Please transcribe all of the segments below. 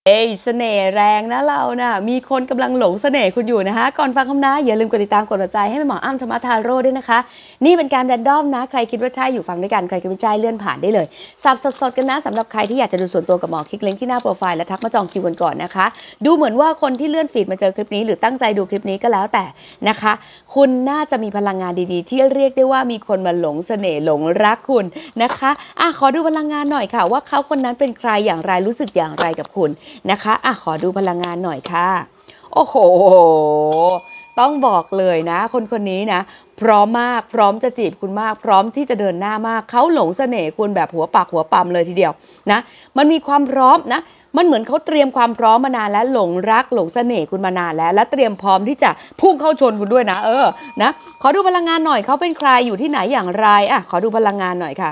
เสน่ห์แรงนะเรานะมีคนกำลังหลงเสน่ห์คุณอยู่นะคะก่อนฟังคำนะอย่าลืมกดติดตามกดหัวใจให้แม่หมออ้ำธรรมทาโร่ด้วยนะคะนี่เป็นการแรนดอมนะใครคิดว่าใช่อยู่ฟังด้วยกันใครคิดว่าใช่เลื่อนผ่านได้เลยสับสดๆกันนะสำหรับใครที่อยากจะดูส่วนตัวกับหมอคลิกลิงก์ที่หน้าโปรไฟล์และทักมาจองคิวกันก่อนนะคะดูเหมือนว่าคนที่เลื่อนฟีดมาเจอคลิปนี้หรือตั้งใจดูคลิปนี้ก็แล้วแต่นะคะคุณน่าจะมีพลังงานดีๆที่เรียกได้ว่ามีคนมาหลงเสน่ห์หลงรักคุณนะคะขอดูพลังงานหน่อยค่ะว่าเขาคนนั้นเป็นใครอย่างไรรู้สึกอย่างไรกับคุณนะคะขอดูพลังงานหน่อยค่ะโอ้โหต้องบอกเลยนะคนนี้นะพร้อมมากพร้อมจะจีบคุณมากพร้อมที่จะเดินหน้ามากเขาหลงเสน่ห์คุณแบบหัวปากหัวปั๊มเลยทีเดียวนะมันมีความพร้อมนะมันเหมือนเขาเตรียมความพร้อมมานานแล้วหลงรักหลงเสน่ห์คุณมานานแล้วและเตรียมพร้อมที่จะพุ่งเข้าชนคุณด้วยนะนะขอดูพลังงานหน่อยเขาเป็นใครอยู่ที่ไหนอย่างไรขอดูพลังงานหน่อยค่ะ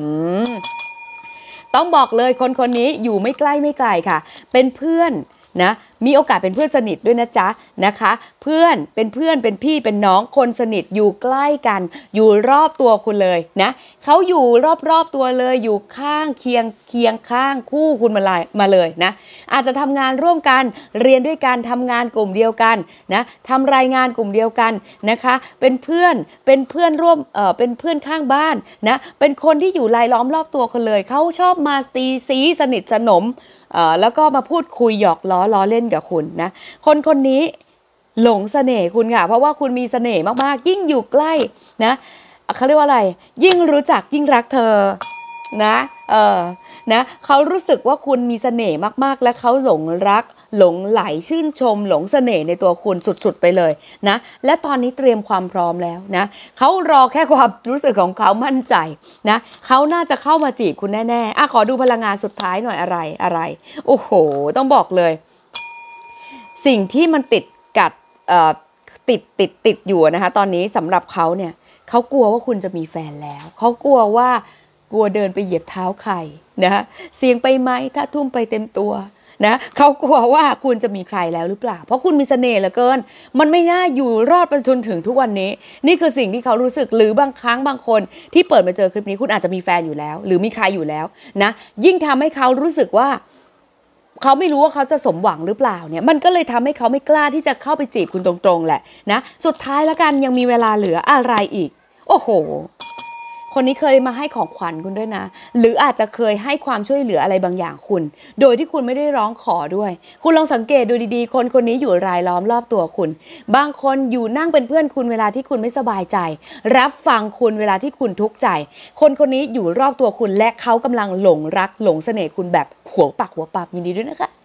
ต้องบอกเลยคนนี้อยู่ไม่ใกล้ไม่ไกลค่ะเป็นเพื่อนนะมีโอกาสเป็นเพื่อนสนิทด้วยนะจ๊ะนะคะเพื่อนเป็นพี่เป็นน้องคนสนิทอยู่ใกล้กันอยู่รอบตัวคุณเลยนะเขาอยู่รอบตัวเลยอยู่ข้างเคียงข้างคู่คุณมาเลยนะอาจจะทำงานร่วมกันเรียนด้วยกันทำงานกลุ่มเดียวกันนะทำรายงานกลุ่มเดียวกันนะคะเป็นเพื่อนร่วมเป็นเพื่อนข้างบ้านนะเป็นคนที่อยู่รายล้อมรอบตัวคนเลยเขาชอบมาตีซีสนิทสนมแล้วก็มาพูดคุยหยอกล้อเล่นกับคุณนะคนนี้หลงเสน่ห์คุณค่ะเพราะว่าคุณมีเสน่ห์มากๆยิ่งอยู่ใกล้นะเขาเรียกว่าอะไรยิ่งรู้จักยิ่งรักเธอนะนะเขารู้สึกว่าคุณมีเสน่ห์มากๆและเขาหลงรักหลงไหลชื่นชมหลงเสน่ห์ในตัวคุณสุดๆไปเลยนะและตอนนี้เตรียมความพร้อมแล้วนะเขารอแค่ความรู้สึกของเขามั่นใจนะเขาน่าจะเข้ามาจีบคุณแน่ๆขอดูพลังงานสุดท้ายหน่อยอะไรโอ้โหต้องบอกเลยสิ่งที่มันติดกัดติดอยู่นะคะตอนนี้สำหรับเขาเนี่ยเขากลัวว่าคุณจะมีแฟนแล้วเขากลัวเดินไปเหยียบเท้าใครนะเสี่ยงไปไหมถ้าทุ่มไปเต็มตัวนะเขากลัวว่าคุณจะมีใครแล้วหรือเปล่าเพราะคุณมีเสน่ห์เหลือเกินมันไม่น่าอยู่รอดไปจนถึงทุกวันนี้นี่คือสิ่งที่เขารู้สึกหรือบางครั้งบางคนที่เปิดมาเจอคลิปนี้คุณอาจจะมีแฟนอยู่แล้วหรือมีใครอยู่แล้วนะยิ่งทำให้เขารู้สึกว่าเขาไม่รู้ว่าเขาจะสมหวังหรือเปล่าเนี่ยมันก็เลยทำให้เขาไม่กล้าที่จะเข้าไปจีบคุณตรงๆแหละนะสุดท้ายแล้วกันยังมีเวลาเหลืออะไรอีกโอ้โหคนนี้เคยมาให้ของขวัญคุณด้วยนะหรืออาจจะเคยให้ความช่วยเหลืออะไรบางอย่างคุณโดยที่คุณไม่ได้ร้องขอด้วยคุณลองสังเกตดูดีๆคนนี้อยู่รายล้อมรอบตัวคุณบางคนอยู่นั่งเป็นเพื่อนคุณเวลาที่คุณไม่สบายใจรับฟังคุณเวลาที่คุณทุกข์ใจคนนี้อยู่รอบตัวคุณและเขากำลังหลงรักหลงเสน่ห์คุณแบบหัวปากหัวปั๊มยินดีด้วยนะคะ